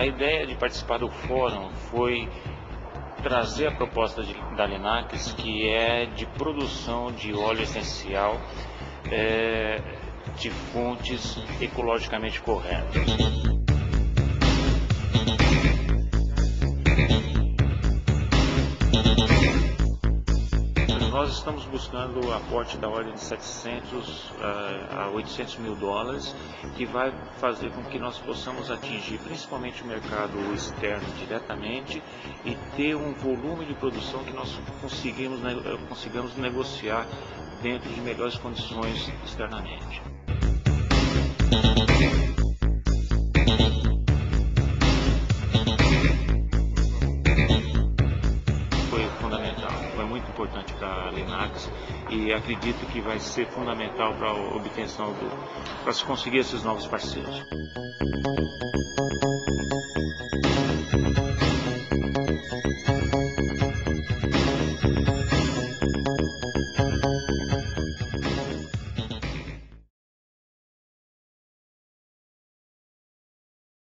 A ideia de participar do fórum foi trazer a proposta da Linax, que é de produção de óleo essencial de fontes ecologicamente corretas. Nós estamos buscando o aporte da ordem de 700 a 800 mil dólares, que vai fazer com que nós possamos atingir principalmente o mercado externo diretamente e ter um volume de produção que nós consigamos negociar dentro de melhores condições externamente. Foi muito importante para a Linax e acredito que vai ser fundamental para a obtenção para se conseguir esses novos parceiros.